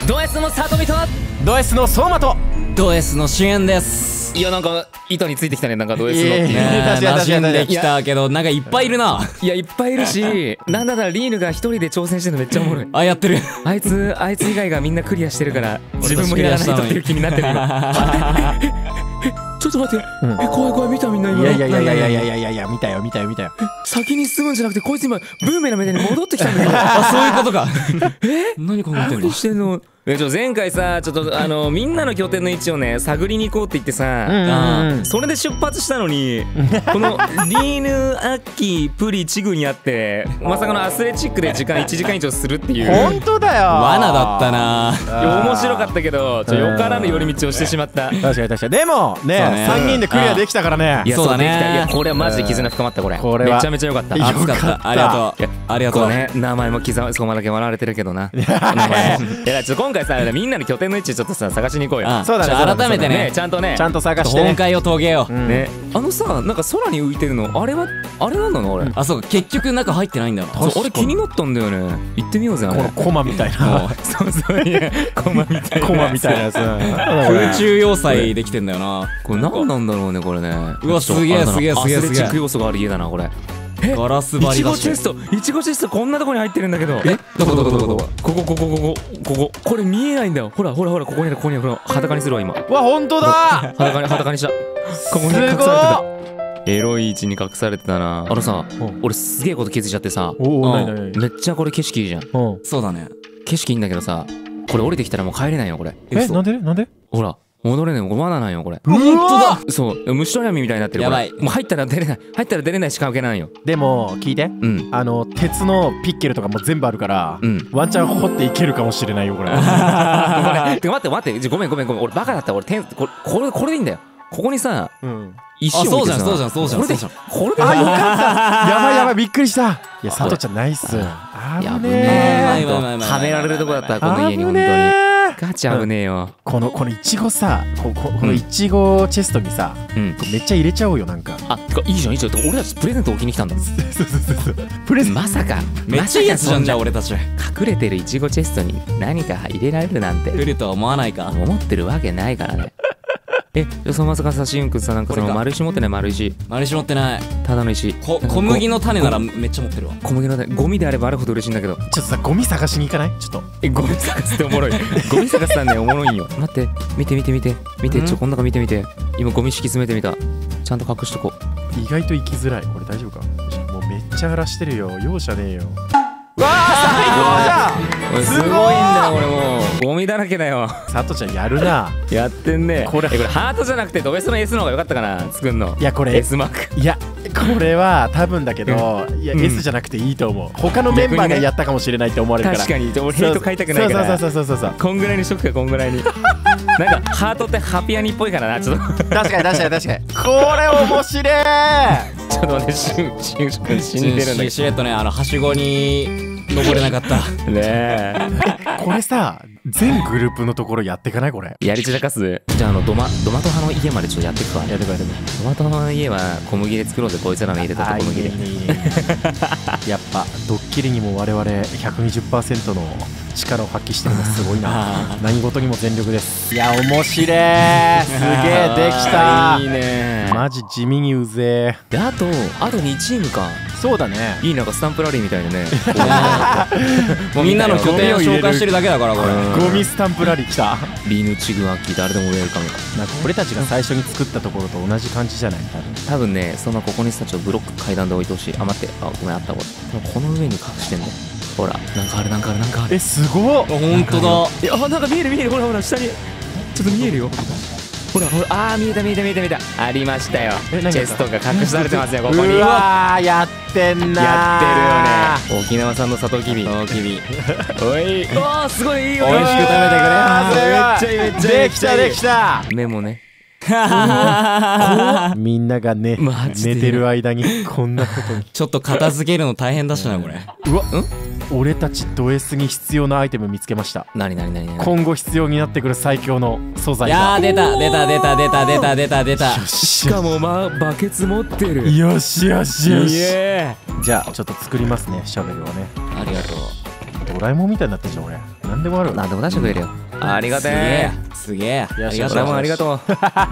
ド S のさとみとド S の相馬とド S の支援です。 いやなんか糸についてきたね、なんかド S のいやいや馴染んできたけどなんかいっぱいいるな。 いやいっぱいいるし、なんだったらリーヌが一人で挑戦してるのめっちゃおもろい。 あ、やってる。 あいつ以外がみんなクリアしてるから自分もやらないとっていう気になってる今。ちょっと待って、怖い怖い、見たみんな今。 いや見たよ先に進むんじゃなくてこいつ今ブーメランみたいに戻ってきたんだけど。 あ、そういうことか。何考えてんの。 何してんの。前回さ、ちょっとみんなの拠点の位置をね探りに行こうって言ってさ、それで出発したのにこのリーヌ、アッキー、プリ、チグにあってまさかのアスレチックで1時間以上するっていう。 本当だよ、 罠だったな。 面白かったけどよからぬ寄り道をしてしまった。 確かにでもね、3人でクリアできたからね。 いやそうだね。 いやこれはマジで絆深まった。これこれはめちゃめちゃ良かった。 熱かった。ありがとう。ありがとうね。名前も刻まそこまだけ笑われてるけどな。名前いやちょっと今回さ、みんなの拠点の位置ちょっとさ探しに行こうよ。 そうだね、 改めてね、 ちゃんと探して本会を遂げようね。さ、なんか空に浮いてるのあれなんなのあれ。 あ、そうか、結局中入ってないんだよな。 あれ気になったんだよね。行ってみようぜ。 このコマみたいな。 そういやコマみたいな。 コマみたいなやつ。 空中要塞できてんだよな。 これ何なんだろうねこれね。 うわ、すげえ。 アスレチック要素がある家だなこれ。 ガラス張りだし。 いちごチェストこんなとこに入ってるんだけど。どここれ見えないんだよ。ほらここにほら裸にするわ今。 わ、本当だ。 裸にした。ここに隠されてた。エロい位置に隠されてたな。俺すげえこと気づいちゃってさ。めっちゃこれ景色いいじゃん。 そうだね。 景色いいんだけどさ、これ降りてきたらもう帰れないよこれ。 なんでほら戻れないよ。罠なんよこれ。 本当だ。 そう虫取り網みたいになってる。 やばい。 もう入ったら出れないしか受けないよ。 でも聞いて、鉄のピッケルとかも全部あるからワンチャン掘っていけるかもしれないよこれ。 待ってごめん俺バカだった。俺これでいいんだよ。ここにさ石を置いてさ。 そうじゃん。 これでよかった。 やばいびっくりした。いや佐藤ちゃんナイス。危ねえ。はめられるとこだったこの家に。本当にガチ危ねえよ。 このイチゴさ、このイチゴチェストにさめっちゃ入れちゃおうよなんか。 いいじゃん。俺たちプレゼント置きに来たんだ。 プレゼントまさかめっちゃいいやつじゃん。じゃあ俺たち隠れてるイチゴチェストに何か入れられるなんて来るとは思わないか。 思ってるわけないからね。そのまさかさ、しんくんさ、なんかその丸石持ってない。丸石持ってない。 ただの石。 小麦の種ならめっちゃ持ってるわ。 小麦の種、ゴミであればあるほど嬉しいんだけど。 ちょっとさ、ゴミ探しに行かない？ちょっとゴミ探すっておもろい。ゴミ探すなんねおもろいんよ。待って、見てこん中見てみて。今ゴミ敷き詰めてみた。ちゃんと隠しとこう。意外と行きづらい。これ大丈夫か？もうめっちゃ荒らしてるよ。容赦ねえよ。わあ、最高じゃん。 すごいんだよ。俺もうゴミだらけだよ。 佐藤ちゃんやるな。 やってんね。これハートじゃなくてド S の S の方が良かったかな作んの。 いやこれ S マーク。 いやこれは多分だけど、いや S じゃなくていいと思う。他のメンバーがやったかもしれないって思われるから。 確かに俺ヘイト買いたくないから。 そうこんぐらいにしとくか。こんぐらいに。なんかハートってハピアニっぽいからな。ちょっと確かにこれ面白い。 ちょっと待って、シュン死んでるんだけど。 しれっとね、はしごに登れなかったねえ。 これさ、全グループのところやっていかないこれ。 やり散らかす。じゃあドマト派の家までちょっとやっていくわ。 やってくわ。 ドマト派の家は小麦で作ろうぜ。こいつらの入れたって小麦で。 やっぱドッキリにも我々 120% の力を発揮してるのすごいな。何事にも全力です。いや面白い。すげえできた。 いいね。 マジ地味にうぜえ。 あと2チームか。 そうだね。 いい、なんかスタンプラリーみたいなね。 みんなの拠点を紹介してるだけだからこれ。 ゴミスタンプラリー来た。 リーヌ、チグ、アッキー誰でもウェルカム。 なんか俺たちが最初に作ったところと同じ感じじゃない？ 多分ね、そのここにさ、ちょっとブロック階段で置いてほしい。待って、ごめん、あったわ。この上に隠してんの。ほら、なんかある。 すごっ。 ほんとだ。 なんか見える。ほら下にちょっと見えるよ。ほら見えた。ありましたよ。チェストが隠されてますよここに。 うわー、やってるよね。 沖縄産のサトウキビ。おい。わー、すごいいいよ。 美味しく食べてくれ。 めっちゃできた。 メモね。 みんなが寝てる間にこんなことに。 ちょっと片付けるの大変だしなこれ。 うわ、俺たちド S に必要なアイテム見つけました。 何？ 今後必要になってくる最強の素材が。 いやー、出た。 しかもバケツ持ってる。 よし。じゃあちょっと作りますね、シャベルをね。 ありがとう。 ドラえもんみたいになってるじゃん俺。 何でもある。 何でも出してくれるよ。ありがてえ。 すげえ。 よしありがとう。 俺もありがとう。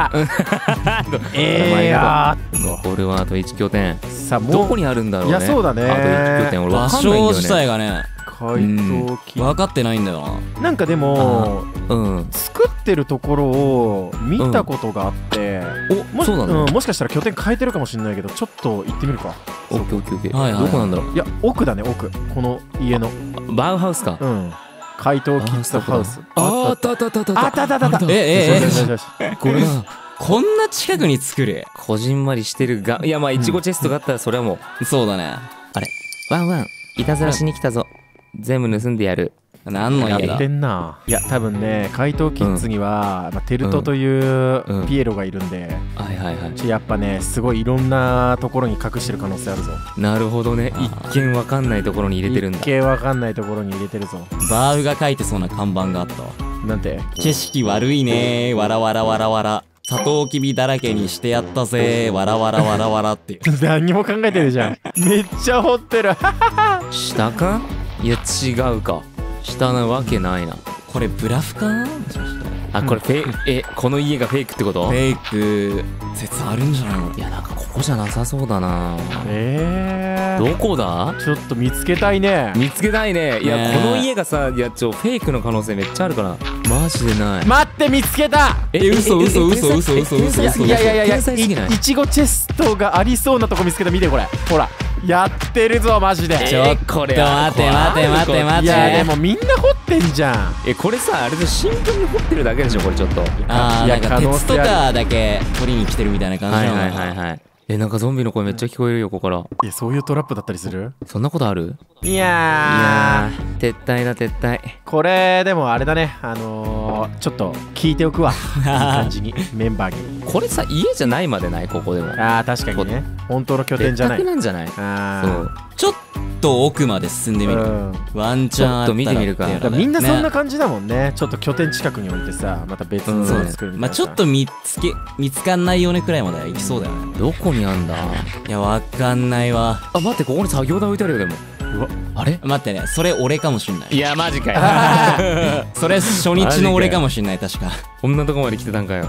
や残るはあと1拠点。 さあもうどこにあるんだろうね。 いやそうだね。 あと1拠点俺わ場かんないんだよね。 所自体がね、 怪盗キ分かってないんだよな。 なんかでもうん。 作ってるところを見たことがあって、 お、そうなの。 もしかしたら拠点変えてるかもしれないけど、ちょっと行ってみるか。 オッケーオッケーオッケー。 はいはいどこなんだろう。 いや奥だね、奥。この家のバウハウスか。 怪盗キッズハウス。 あったあったあったあったあったあったあった。 えよしよしよしこれだ。 こんな近くに作る。 こじんまりしてるが、いやまあいちごチェストがあったらそれはもう、 そうだね。 あれワンワンいたずらしに来たぞ。全部盗んでやる。 何の家だやって。んな。いや多分ね、怪盗キッズにはテルトというピエロがいるんで、 はいはいはい。 やっぱねすごいいろんなところに隠してる可能性あるぞ。 なるほどね。一見わかんないところに入れてるんだ。 一見わかんないところに入れてるぞ。 バーウが書いてそうな看板があったわ。 なんて景色悪いねー、わらわらわらわら。サトウキビだらけにしてやったぜー、わらわらわらわらっていう。 何にも考えてるじゃん。めっちゃ掘ってる。 下か？いや違うか。下なわけないな。 これブラフかな。 あ、これフェイこの家がフェイクってこと？ フェイク説あるんじゃないの。 いやなんかここじゃなさそうだな。 どどこだ？ ちょっと見つけたいね。 見つけたいね。いやねえこの家がさ、いやフェイクの可能性めっちゃあるから。マジでない。 待って、見つけた。 嘘嘘嘘嘘嘘嘘天才いやいやいやいや、 天才すぎないいちごチェストがありそうなとこ見つけた。見てこれ、ほらやってるぞマジで。 ちょっとこれ待て待て待て待いやでて。 もみんな掘ってんじゃん。 これさあれでシンプルに掘ってるだけでしょこれちょっと。 あー、 いやなんか鉄とかだけ取りに来てるみたいな感じはいはなのかな。 いはいはい。なんかゾンビの声めっちゃ聞こえるよここから。 いやそういうトラップだったりする。 そんなことある？ いいややー撤退だ撤退。 これでもあれだね、ちょっと聞いておくわ。いい感じにメンバーに。 これさ家じゃないまでないここでも。 あー確かにね、本当の拠点じゃない。 別宅なんじゃない？ あそう。 ちょっと奥まで進んでみる。ワンチャンあったらちょっと見てみるかっていうのでみんなそんなね感じだもんね。ちょっと拠点近くに置いてさ、また別のそうねの作るみたいな。 まあちょっと見つかんないよねくらいまでは行きそうだよね。 どこにあんだ？ いやわかんないわ。 あ待ってここに作業台置いてあるよでも。 うわあれ？ 待ってね、それ俺かもしんない。 いやマジかよ。 それ初日の俺かもしんない。確か。 こんなとこまで来てたんかよ。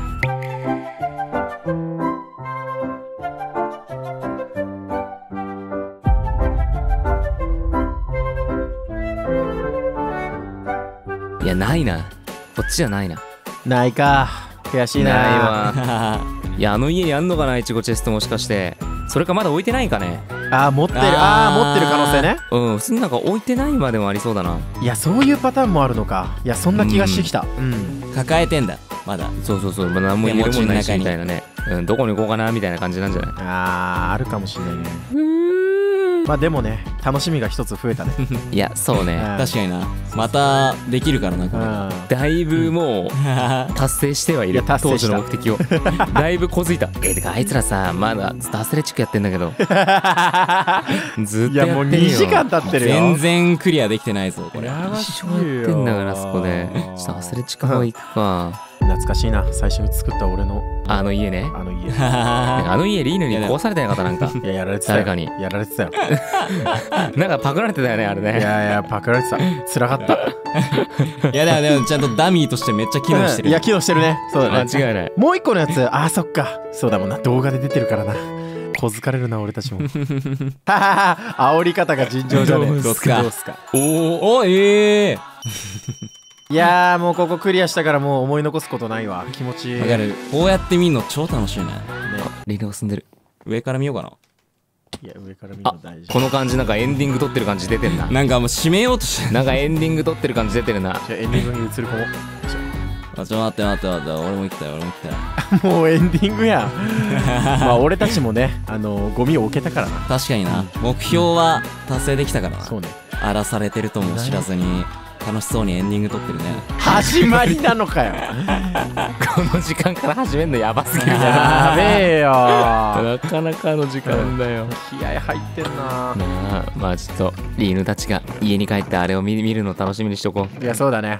いやないな。こっちじゃないな。 ないか。悔しいな。 ないわ。いやあの家にあんのかな、イチゴチェストもしかして。それかまだ置いてないんかね。 あー持ってる。 あー持ってる可能性ね。 うん、普通になんか置いてないまでもありそうだな。 いやそういうパターンもあるのか。いやそんな気がしてきた。 抱えてんだまだ。 そうそうそう、まあ、何も入れるもんないし手持ちの中にみたいなね。うん、どこに行こうかなみたいな感じなんじゃない？ あるかもしんないね。まあでもね、楽しみが一つ増えたね。 いやそうね。 確かにな。またできるからなこれ。 だいぶもう達成してはいる。 いや達成当した初の目的を。だいぶこづいた。てかあいつらさまだずっとアスレチックやってんだけど。ずっといやもうやってんよ。 2時間経ってるよ。 全然クリアできてないぞこれ。 やば一生やってんだからそこで。ちょっとアスレチックの方行くか。 懐かしいな。最初に作った俺のあの家ね。 あの家。 あの家リーヌに壊されたんやかったなんか。 いややられてたよ。 誰かにやられてたよ。 なんかパクられてたよねあれいね。 やいやパクられてた。辛かった。 いやでもちゃんとダミーとしてめっちゃ機能してる。 いや機能してるね。そうだね。 間違いない。 もう一個のやつ、そっか。そうだもんな。動画で出てるからな。小づかれるな俺たちも。ははは。煽り方が尋常じゃねえ。 どうすかどうすか。 おいやーもうここクリアしたからもう思い残すことないわ。気持ちいい。 わかる。こうやって見るの超楽しいね。 ね。 リーヌが住んでる。 上から見ようかな。 いや上から見るの大事。 この感じなんかエンディング撮ってる感じ出てんな。 なんかもう締めようとしてる。 なんかエンディング撮ってる感じ出てるな。 じゃあエンディングに移る子も。 ちょっと待って俺も行きたい俺も行きたい。 もうエンディングやん。まあ俺たちもね、ゴミを置けたからな。 確かにな。目標は達成できたからな。 そうね。 荒らされてるとも知らずに楽しそうにエンディング撮ってるね。 始まりなのかよ。 この時間から始めるのやばすぎるやべえよ。 なかなかの時間だよ。 気合入ってんな。 なあ、まあちょっとリーヌたちが家に帰ってあれを見るの楽しみにしとこう。 いやそうだね。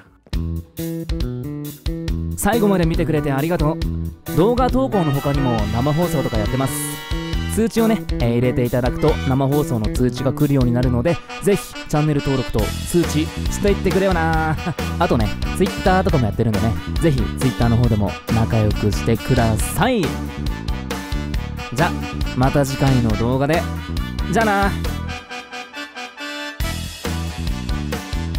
最後まで見てくれてありがとう。動画投稿の他にも生放送とかやってます。 通知をね、入れていただくと生放送の通知が来るようになるので、ぜひチャンネル登録と通知していってくれよな。あとね Twitter とかもやってるんでね、ぜひ Twitter の方でも仲良くしてください。じゃまた次回の動画で。じゃあな。